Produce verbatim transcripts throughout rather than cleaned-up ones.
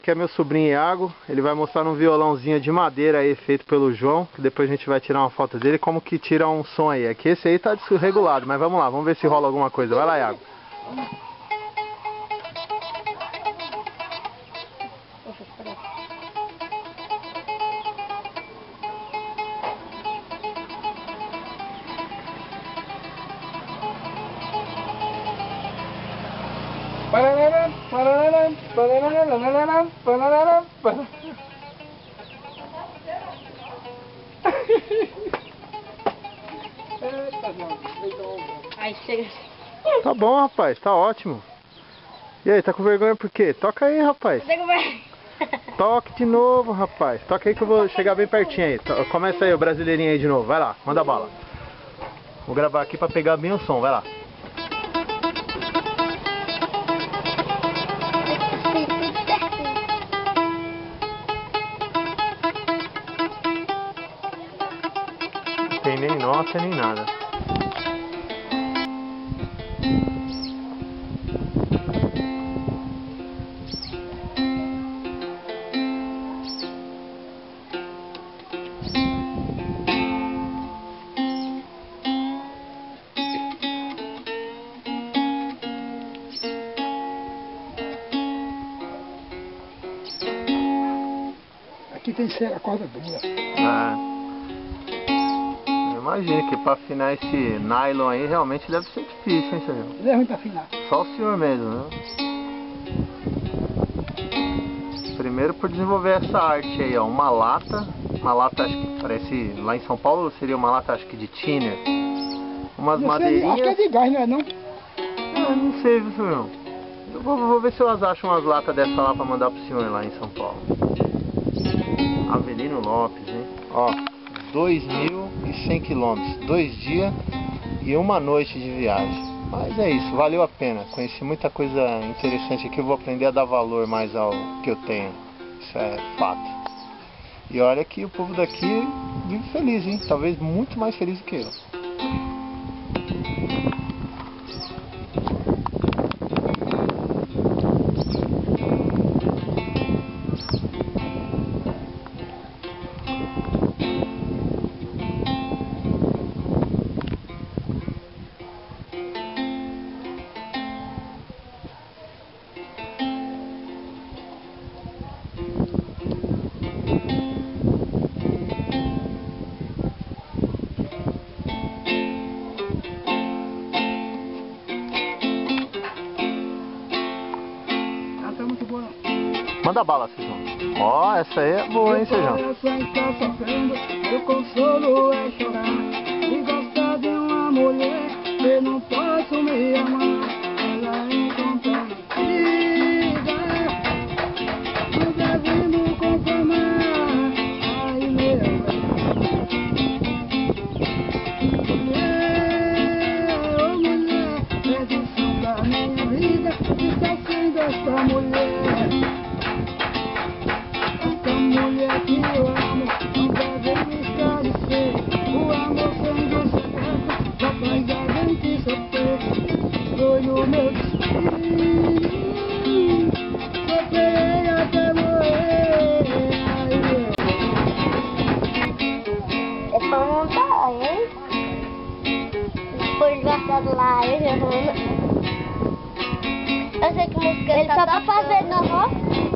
aqui é meu sobrinho Iago. Ele vai mostrar um violãozinho de madeira aí feito pelo João, que depois a gente vai tirar uma foto dele, como que tira um som aí. Aqui esse aí tá desregulado, mas vamos lá, vamos ver se rola alguma coisa. Vai lá, Iago. Aí chega. Tá bom, rapaz, tá ótimo. E aí, tá com vergonha por quê? Toca aí, rapaz. Toque de novo, rapaz. Toca aí que eu vou chegar bem pertinho aí. Começa aí o brasileirinho aí de novo. Vai lá, manda bala. Vou gravar aqui pra pegar bem o som, vai lá. Não tem nem nota nem nada. Aqui tem que ser a corda dura. Ah, eu imagino que pra afinar esse nylon aí realmente deve ser difícil, hein, senhor? Ele é ruim pra afinar. Só o senhor mesmo, né? Primeiro por desenvolver essa arte aí, ó. Uma lata, uma lata acho que parece, lá em São Paulo seria uma lata acho que de thinner. Umas Não sei, madeirinhas. acho que é de gás, não é não? Ah, não sei, viu, senhor? Eu vou, vou ver se eu acho umas latas dessa lá pra mandar pro senhor lá em São Paulo. Avelino Lopes, hein? Ó, dois mil e cem quilômetros, dois dias e uma noite de viagem. Mas é isso, valeu a pena. Conheci muita coisa interessante aqui, eu vou aprender a dar valor mais ao que eu tenho. Isso é fato. E olha que o povo daqui vive feliz, hein? Talvez muito mais feliz do que eu. Manda bala, Sejão. Ó, essa aí é boa, hein, Sejão? Eu consolo é chorar e gostar de uma mulher que não posso me amar. Ela encontrou vida, não devemos conformar. Ai, meu mulher, oh mulher, perdição da minha vida, está sendo esta mulher. Mulher que eu amo, não deve me esclarecer. O amor sendo secreto, capaz da gente sofrer. Foi o meu destino, sofrerei até morrer. É pra montar, hein? Foi engraçado lá, hein, Giovana? Eu sei que música ele tá, tá fazendo, aham.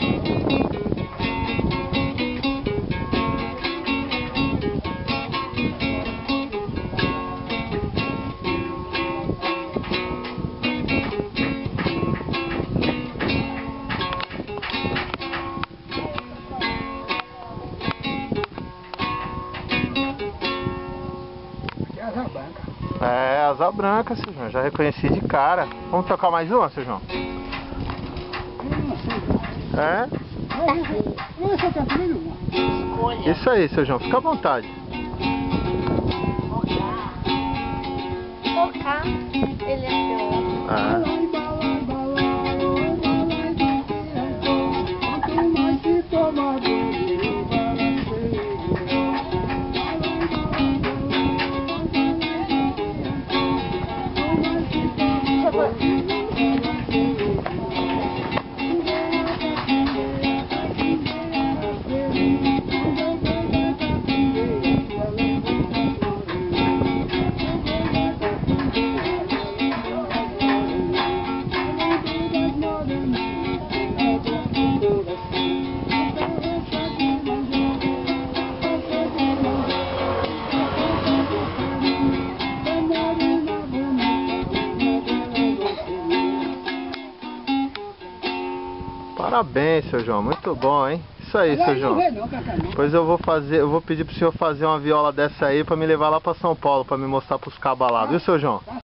É, asa branca, seu João. Já reconheci de cara. Vamos trocar mais uma, seu João? É? Isso aí, seu João. Fica à vontade. Tocar, ele é pior. É. Parabéns, seu João, muito bom, hein? Isso aí, seu Agora João. não vê não, Cacá, não. Pois eu vou fazer, eu vou pedir pro senhor fazer uma viola dessa aí pra me levar lá pra São Paulo, pra me mostrar pros cabas lá, viu, seu João?